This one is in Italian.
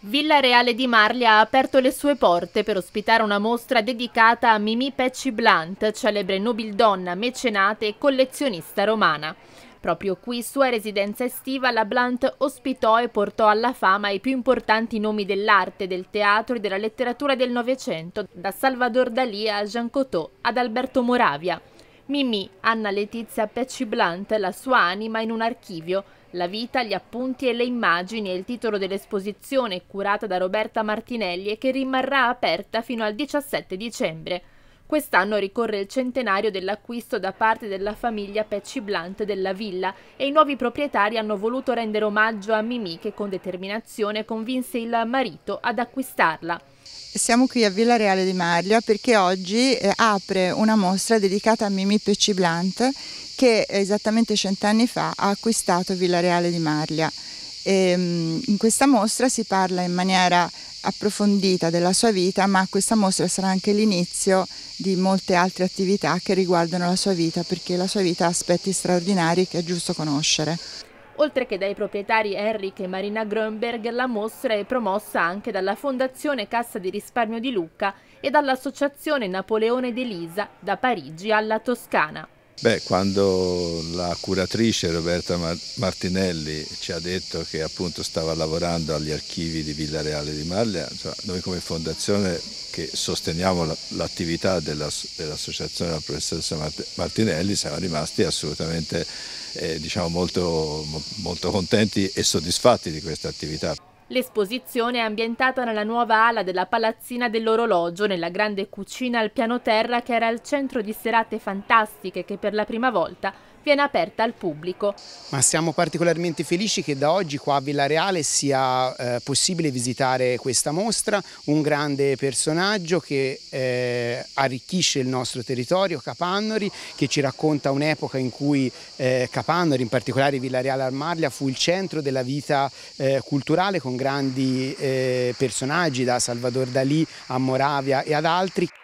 Villa Reale di Marlia ha aperto le sue porte per ospitare una mostra dedicata a Mimì Pecci Blunt, celebre nobildonna, mecenate e collezionista romana. Proprio qui, sua residenza estiva, la Blunt ospitò e portò alla fama i più importanti nomi dell'arte, del teatro e della letteratura del Novecento, da Salvador Dalì a Jean Cocteau ad Alberto Moravia. Mimì, Anna Letizia Pecci Blunt, la sua anima in un archivio. La vita, gli appunti e le immagini è il titolo dell'esposizione curata da Roberta Martinelli e che rimarrà aperta fino al 17 dicembre. Quest'anno ricorre il centenario dell'acquisto da parte della famiglia Pecci Blunt della villa e i nuovi proprietari hanno voluto rendere omaggio a Mimì che con determinazione convinse il marito ad acquistarla. Siamo qui a Villa Reale di Marlia perché oggi apre una mostra dedicata a Mimì Pecci Blunt che esattamente 100 anni fa ha acquistato Villa Reale di Marlia. In questa mostra si parla in maniera approfondita della sua vita, ma questa mostra sarà anche l'inizio di molte altre attività che riguardano la sua vita, perché la sua vita ha aspetti straordinari che è giusto conoscere. Oltre che dai proprietari Enric e Marina Grönberg, la mostra è promossa anche dalla Fondazione Cassa di Risparmio di Lucca e dall'Associazione Napoleone d'Elisa, da Parigi alla Toscana. Quando la curatrice Roberta Martinelli ci ha detto che appunto stava lavorando agli archivi di Villa Reale di Marlia, noi come fondazione che sosteniamo l'attività dell'associazione della professoressa Martinelli siamo rimasti assolutamente molto contenti e soddisfatti di questa attività. L'esposizione è ambientata nella nuova ala della Palazzina dell'Orologio, nella grande cucina al piano terra che era al centro di serate fantastiche che per la prima volta viene aperta al pubblico. Ma siamo particolarmente felici che da oggi qua a Villa Reale sia possibile visitare questa mostra, un grande personaggio che arricchisce il nostro territorio, Capannori, che ci racconta un'epoca in cui Capannori, in particolare Villa Reale al Marlia, fu il centro della vita culturale con grandi personaggi da Salvador Dalì a Moravia e ad altri.